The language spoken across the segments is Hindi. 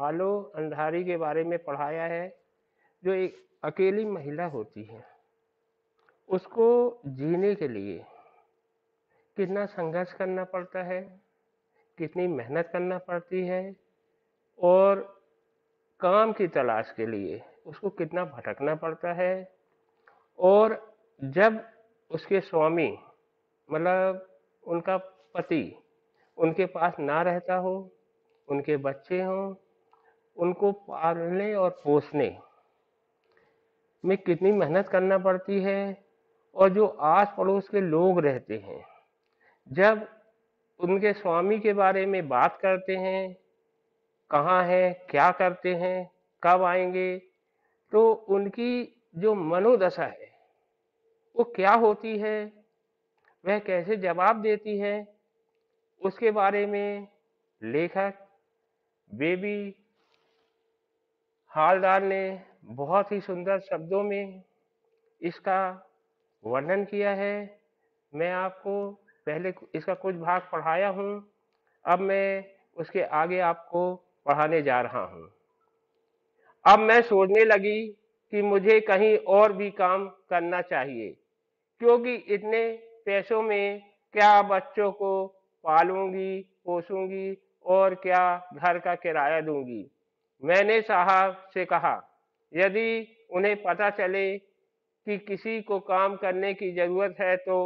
बालो अंधारी के बारे में पढ़ाया है। जो एक अकेली महिला होती है, उसको जीने के लिए कितना संघर्ष करना पड़ता है, कितनी मेहनत करना पड़ती है, और काम की तलाश के लिए उसको कितना भटकना पड़ता है। और जब उसके स्वामी, मतलब उनका पति, उनके पास ना रहता हो, उनके बच्चे हों, उनको पालने और पोसने में कितनी मेहनत करना पड़ती है। और जो आस पड़ोस के लोग रहते हैं, जब उनके स्वामी के बारे में बात करते हैं, कहाँ है, क्या करते हैं, कब आएंगे, तो उनकी जो मनोदशा है वो क्या होती है, वह कैसे जवाब देती है, उसके बारे में लेखक बेबी हालदार ने बहुत ही सुंदर शब्दों में इसका वर्णन किया है। मैं आपको पहले इसका कुछ भाग पढ़ाया हूँ, अब मैं उसके आगे आपको पढ़ाने जा रहा हूँ। अब मैं सोचने लगी कि मुझे कहीं और भी काम करना चाहिए, क्योंकि इतने पैसों में क्या बच्चों को पालूंगी, पोसूंगी, और क्या घर का किराया दूंगी। मैंने साहब से कहा, यदि उन्हें पता चले कि किसी को काम करने की जरूरत है तो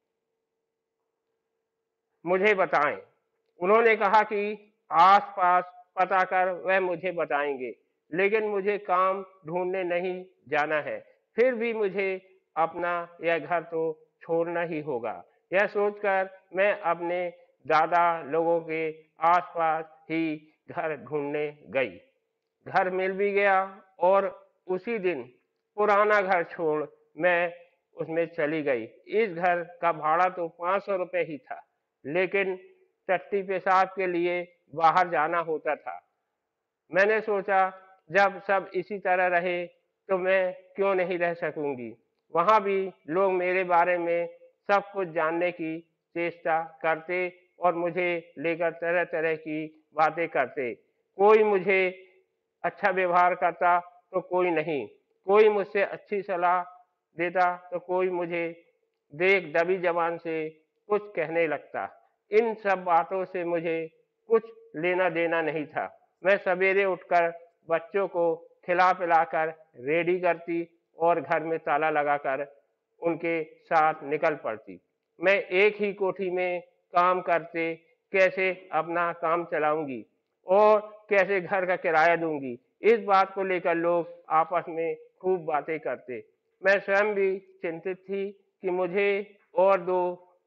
मुझे बताएं। उन्होंने कहा कि आसपास पता कर वह मुझे बताएंगे, लेकिन मुझे काम ढूंढने नहीं जाना है। फिर भी मुझे अपना यह घर तो छोड़ना ही होगा। यह सोचकर मैं अपने दादा लोगों के आसपास ही घर ढूंढने गई। घर मिल भी गया, और उसी दिन पुराना घर छोड़ मैं उसमें चली गई। इस घर का भाड़ा तो 500 रुपये ही था, लेकिन टट्टी पेशाब के लिए बाहर जाना होता था। मैंने सोचा, जब सब इसी तरह रहे तो मैं क्यों नहीं रह सकूंगी। वहां भी लोग मेरे बारे में सब कुछ जानने की चेष्टा करते, और मुझे लेकर तरह तरह की बातें करते। कोई मुझे अच्छा व्यवहार करता तो कोई नहीं, कोई मुझसे अच्छी सलाह देता तो कोई मुझे देख दबी जबान से कुछ कहने लगता। इन सब बातों से मुझे कुछ लेना देना नहीं था। मैं सवेरे उठकर बच्चों को खिला पिलाकर रेडी करती, और घर में ताला लगाकर उनके साथ निकल पड़ती। मैं एक ही कोठी में काम करते कैसे अपना काम चलाऊंगी, और कैसे घर का किराया दूंगी। इस बात को लेकर लोग आपस में खूब बातें करते। मैं स्वयं भी चिंतित थी कि मुझे और दो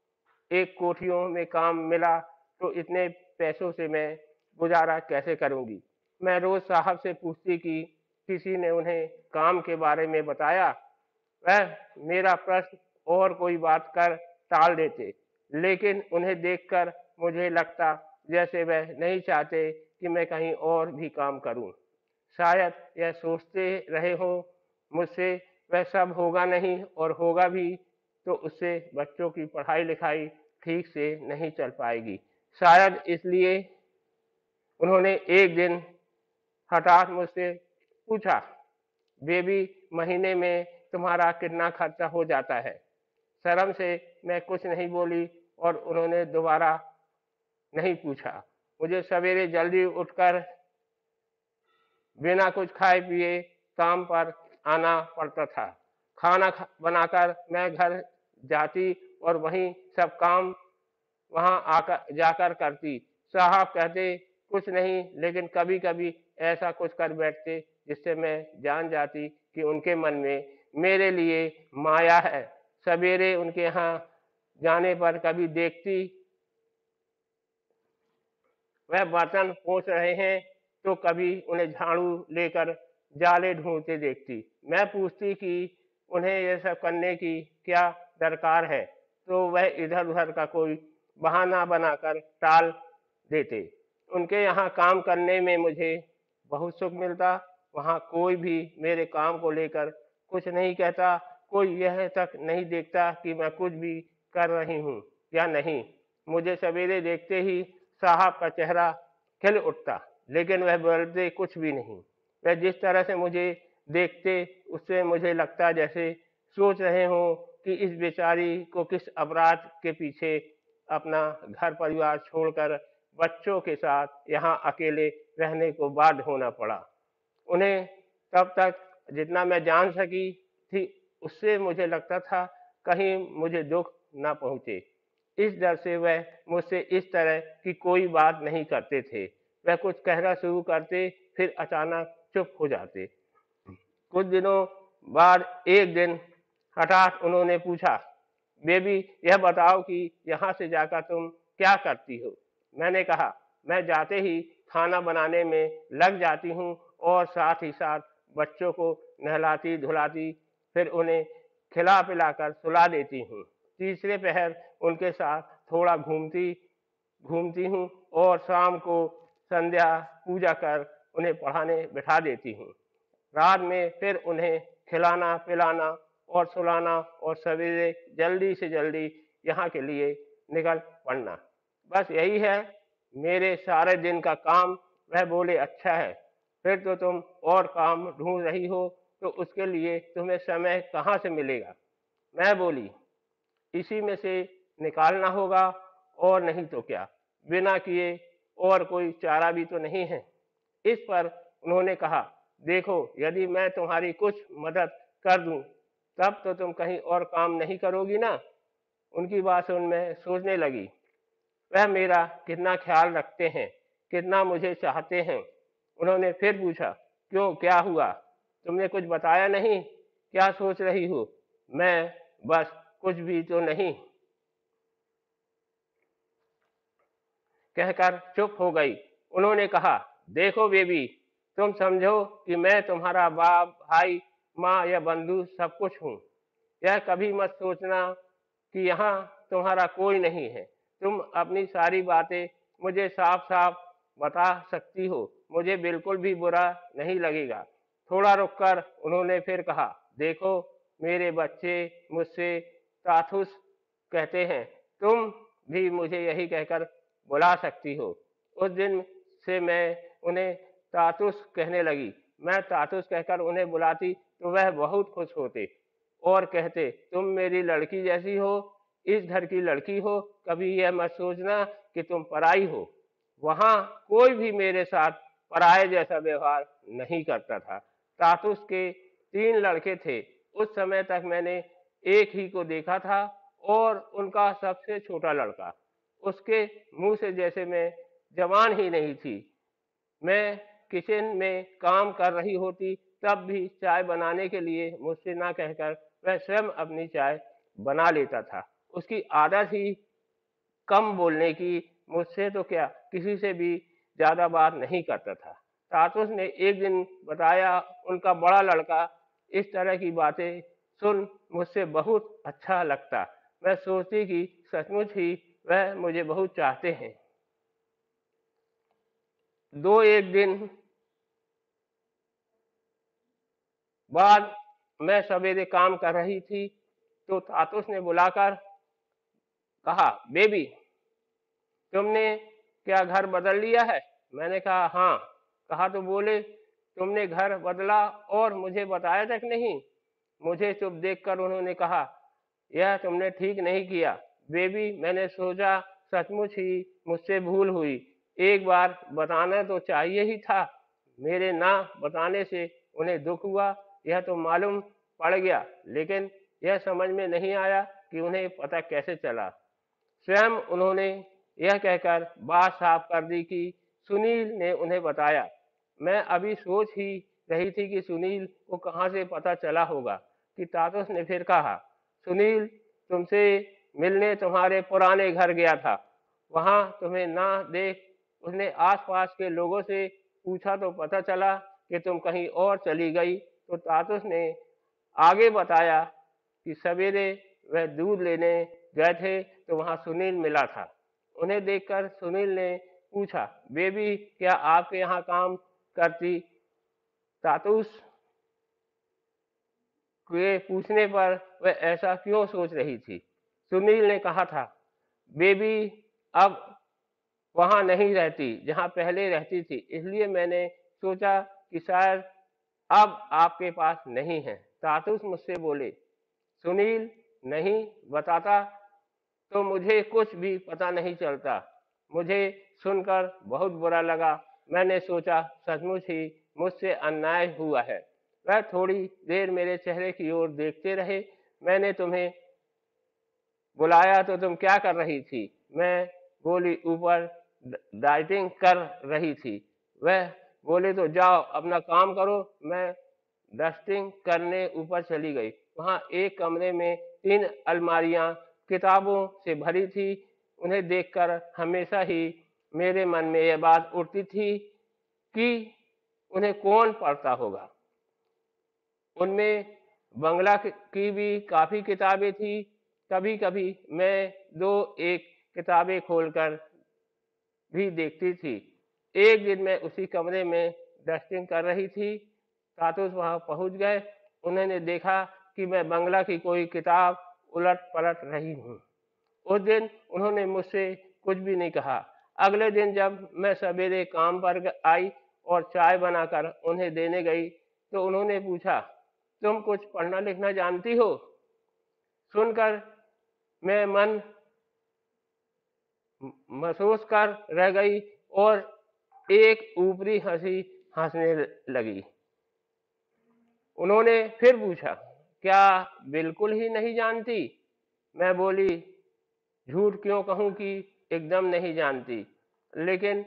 एक कोठियों में काम मिला तो इतने पैसों से मैं गुजारा कैसे करूंगी। मैं रोज साहब से पूछती कि किसी ने उन्हें काम के बारे में बताया। वह मेरा प्रश्न और कोई बात कर टाल देते, लेकिन उन्हें देखकर मुझे लगता जैसे वह नहीं चाहते कि मैं कहीं और भी काम करूं। शायद यह सोचते रहे हो मुझसे वह सब होगा नहीं, और होगा भी तो उससे बच्चों की पढ़ाई लिखाई ठीक से नहीं चल पाएगी। शायद इसलिए उन्होंने एक दिन हठात मुझसे पूछा, बेबी, महीने में तुम्हारा कितना खर्चा हो जाता है। शर्म से मैं कुछ नहीं बोली, और उन्होंने दोबारा नहीं पूछा। मुझे सवेरे जल्दी उठकर बिना कुछ खाए पिए काम पर आना पड़ता था। खाना बनाकर मैं घर जाती, और वहीं सब काम वहां आकर जाकर करती। साहब कहते कुछ नहीं, लेकिन कभी कभी ऐसा कुछ कर बैठते जिससे मैं जान जाती कि उनके मन में मेरे लिए माया है। सवेरे उनके यहाँ जाने पर कभी देखती वह बर्तन पोंछ रहे हैं, तो कभी उन्हें झाड़ू लेकर जाले ढूंढते देखती। मैं पूछती कि उन्हें यह सब करने की क्या दरकार है, तो वह इधर उधर का कोई बहाना बनाकर टाल देते। उनके यहाँ काम करने में मुझे बहुत सुख मिलता। वहाँ कोई भी मेरे काम को लेकर कुछ नहीं कहता, कोई यह तक नहीं देखता कि मैं कुछ भी कर रही हूँ या नहीं। मुझे सवेरे देखते ही साहब का चेहरा खिल उठता, लेकिन वह बोलते कुछ भी नहीं। वह जिस तरह से मुझे देखते उससे मुझे लगता जैसे सोच रहे हों कि इस बेचारी को किस अपराध के पीछे अपना घर परिवार छोड़कर बच्चों के साथ यहाँ अकेले रहने को बाध्य होना पड़ा। उन्हें तब तक जितना मैं जान सकी थी उससे मुझे लगता था कहीं मुझे दुख न पहुंचे। इस डर से वह मुझसे इस तरह की कोई बात नहीं करते थे। वह कुछ कहना शुरू करते फिर अचानक चुप हो जाते। कुछ दिनों बाद एक दिन हठात उन्होंने पूछा, बेबी यह बताओ कि यहाँ से जाकर तुम क्या करती हो। मैंने कहा, मैं जाते ही खाना बनाने में लग जाती हूँ और साथ ही साथ बच्चों को नहलाती धुलाती फिर उन्हें खिला पिलाकर सुला देती हूँ। तीसरे पहर उनके साथ थोड़ा घूमती घूमती हूँ और शाम को संध्या पूजा कर उन्हें पढ़ाने बिठा देती हूँ। रात में फिर उन्हें खिलाना पिलाना और सुलाना और सवेरे जल्दी से जल्दी यहाँ के लिए निकल पड़ना। बस यही है मेरे सारे दिन का काम। वह बोले, अच्छा है, फिर तो तुम और काम ढूंढ रही हो तो उसके लिए तुम्हें समय कहाँ से मिलेगा। मैं बोली, इसी में से निकालना होगा और नहीं तो क्या, बिना किए और कोई चारा भी तो नहीं है। इस पर उन्होंने कहा, देखो यदि मैं तुम्हारी कुछ मदद कर दूं तब तो तुम कहीं और काम नहीं करोगी ना। उनकी बात सुन मैं सोचने लगी, वह मेरा कितना ख्याल रखते हैं, कितना मुझे चाहते हैं। उन्होंने फिर पूछा, क्यों, क्या हुआ, तुमने कुछ बताया नहीं, क्या सोच रही हो। मैं बस कुछ भी तो नहीं कहकर चुप हो गई। उन्होंने कहा, देखो बेबी, तुम समझो कि मैं तुम्हारा बाप भाई माँ या बंधु सब कुछ हूँ। यह कभी मत सोचना कि यहाँ तुम्हारा कोई नहीं है। तुम अपनी सारी बातें मुझे साफ साफ बता सकती हो, मुझे बिल्कुल भी बुरा नहीं लगेगा। थोड़ा रुककर उन्होंने फिर कहा, देखो मेरे बच्चे मुझसे ताथुस कहते हैं, तुम भी मुझे यही कहकर बुला सकती हो। उस दिन से मैं उन्हें तातुस कहने लगी। मैं तातुस कहकर उन्हें बुलाती तो वह बहुत खुश होते और कहते, तुम मेरी लड़की जैसी हो, इस घर की लड़की हो, कभी यह मत सोचना कि तुम पराई हो। वहां कोई भी मेरे साथ पराये जैसा व्यवहार नहीं करता था। तातुस के 3 लड़के थे। उस समय तक मैंने एक ही को देखा था और उनका सबसे छोटा लड़का। उसके मुंह से जैसे मैं जवान ही नहीं थी। मैं किचन में काम कर रही होती तब भी चाय बनाने के लिए मुझसे ना कहकर वह स्वयं अपनी चाय बना लेता था। उसकी आदत ही कम बोलने की, मुझसे तो क्या किसी से भी ज्यादा बात नहीं करता था। तातुस ने एक दिन बताया, उनका बड़ा लड़का इस तरह की बातें सुन मुझसे बहुत अच्छा लगता। मैं सोचती कि सचमुच ही वह मुझे बहुत चाहते हैं। दो एक दिन बाद मैं सवेरे काम कर रही थी तो तातुस ने बुलाकर कहा, बेबी तुमने क्या घर बदल लिया है। मैंने कहा, हाँ। कहा तो बोले, तुमने घर बदला और मुझे बताया तक नहीं। मुझे चुप देखकर उन्होंने कहा, यह तुमने ठीक नहीं किया बेबी, मैंने सोचा सचमुच ही मुझसे भूल हुई। एक बार बताना तो चाहिए ही था। मेरे ना बताने से उन्हें दुख हुआ यह तो मालूम पड़ गया, लेकिन यह समझ में नहीं आया कि उन्हें पता कैसे चला। स्वयं उन्होंने यह कहकर बात साफ कर दी कि सुनील ने उन्हें बताया। मैं अभी सोच ही रही थी कि सुनील को कहाँ से पता चला होगा कि तातुस ने फिर कहा, सुनील तुमसे मिलने तुम्हारे पुराने घर गया था। वहां तुम्हें ना देख उसने आसपास के लोगों से पूछा तो पता चला कि तुम कहीं और चली गई। तो तातुस ने आगे बताया कि सवेरे वह दूध लेने गए थे तो वहां सुनील मिला था। उन्हें देखकर सुनील ने पूछा, बेबी क्या आपके यहाँ काम करती। तातुस के पूछने पर वह ऐसा क्यों सोच रही थी। सुनील ने कहा था, बेबी अब वहां नहीं रहती जहां पहले रहती थी, इसलिए मैंने सोचा कि शायद अब आपके पास नहीं है। तातुस मुझसे बोले, सुनील, नहीं बताता तो मुझे कुछ भी पता नहीं चलता। मुझे सुनकर बहुत बुरा लगा। मैंने सोचा सचमुच ही मुझसे अन्याय हुआ है। वह थोड़ी देर मेरे चेहरे की ओर देखते रहे। मैंने तुम्हें बुलाया तो तुम क्या कर रही थी? मैं बोली, ऊपर डाइटिंग कर रही थी। वह बोले, तो जाओ अपना काम करो। मैं डस्टिंग करने ऊपर चली गई। वहां एक कमरे में 3 अलमारियां किताबों से भरी थी। उन्हें देखकर हमेशा ही मेरे मन में यह बात उठती थी कि उन्हें कौन पढ़ता होगा। उनमें बंगला की भी काफी किताबें थी। कभी कभी मैं दो एक किताबें खोलकर भी देखती थी। एक दिन मैं उसी कमरे में डस्टिंग कर रही थी। कातूस वहां पहुंच गए। उन्होंने देखा कि मैं बंगला की कोई किताब उलट पलट रही हूँ। उस दिन उन्होंने मुझसे कुछ भी नहीं कहा। अगले दिन जब मैं सवेरे काम पर आई और चाय बनाकर उन्हें देने गई तो उन्होंने पूछा, तुम कुछ पढ़ना लिखना जानती हो? सुनकर मैं मन महसूस कर रह गई और एक ऊपरी हंसी हंसने लगी। उन्होंने फिर पूछा, क्या बिल्कुल ही नहीं जानती? मैं बोली, झूठ क्यों कहूं कि एकदम नहीं जानती, लेकिन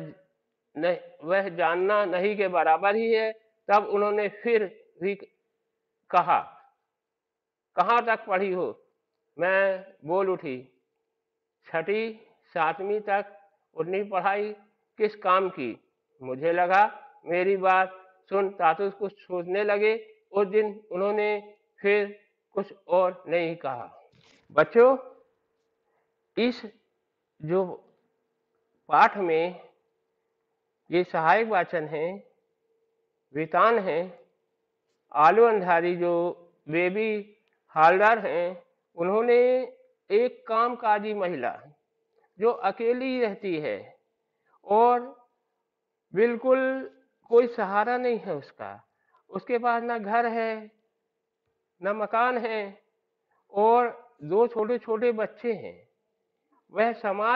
वह जानना नहीं के बराबर ही है। तब उन्होंने फिर भी कहा, कहाँ तक पढ़ी हो? मैं बोल उठी, छठी 7वीं तक। उतनी पढ़ाई किस काम की? मुझे लगा मेरी बात सुन तातुस कुछ सोचने लगे। उस दिन उन्होंने फिर कुछ और नहीं कहा। बच्चों, इस जो पाठ में ये सहायक वाचन है, वितान है, आलू अंधारी जो बेबी हालदार हैं, उन्होंने एक कामकाजी महिला जो अकेली रहती है और बिल्कुल कोई सहारा नहीं है उसका, उसके पास ना घर है न मकान है और 2 छोटे छोटे बच्चे हैं। वह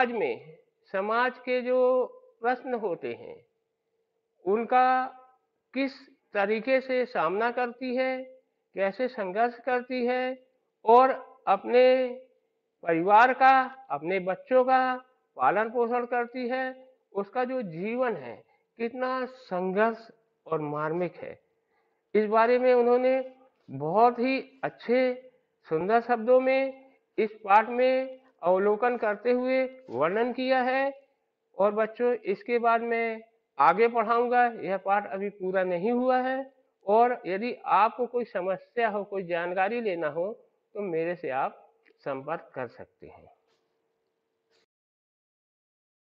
समाज के जो प्रश्न होते हैं उनका किस तरीके से सामना करती है, कैसे संघर्ष करती है और अपने परिवार का, अपने बच्चों का पालन पोषण करती है, उसका जो जीवन है कितना संघर्ष और मार्मिक है, इस बारे में उन्होंने बहुत ही अच्छे सुंदर शब्दों में इस पाठ में अवलोकन करते हुए वर्णन किया है। और बच्चों, इसके बाद मैं आगे पढ़ाऊंगा। यह पाठ अभी पूरा नहीं हुआ है और यदि आपको कोई समस्या हो, कोई जानकारी लेना हो तो मेरे से आप संपर्क कर सकते हैं।